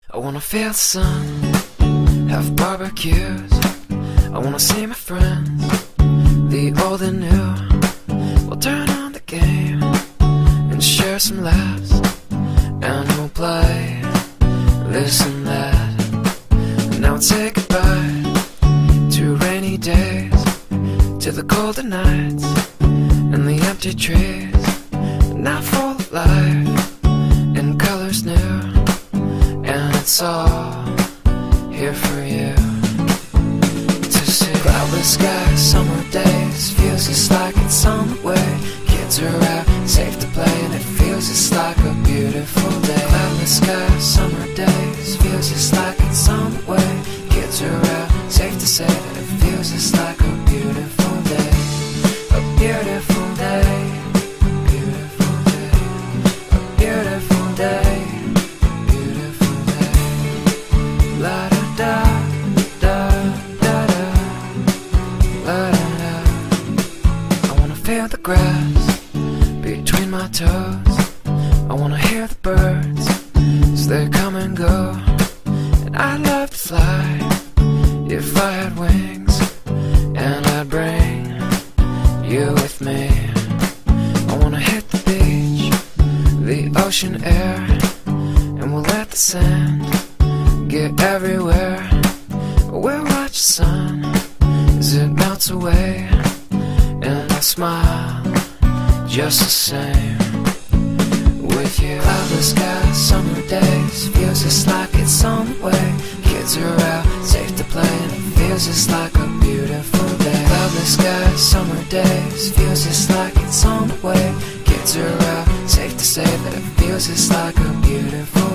I wanna feel the sun, have barbecues. I wanna see my friends, the old and new. We'll turn on the game and share some laughs, and we'll play this and that. And now we'll say goodbye to rainy days, to the colder nights and the empty trees. Now full of life and colors new, and it's all here for you to see. Cloudless skies, summer days, feels just like it's on the way. Kids are out, safe to play, and it feels just like a beautiful day. Cloudless skies, summer days, feels just like it's on the way. Kids are out, safe to say that it feels just like a beautiful day. A beautiful day, a beautiful day, a beautiful day, beautiful day. La da da da da da, la da da. I wanna feel the grass between my toes. I wanna hear the birds as they come and go. And I'd love to fly if I had wings, and I'd bring you with me. I wanna hit the beach, the ocean air, and we'll let the sand get everywhere. We'll watch the sun as it melts away, and I smile just the same with you. Cloudless skies, summer days, feels just like it's on the way. Kids are out, safe to play, and it feels just like a beautiful day. Cloudless skies, summer days, feels just like it's on the way. Kids are out, safe to say that it feels just like a beautiful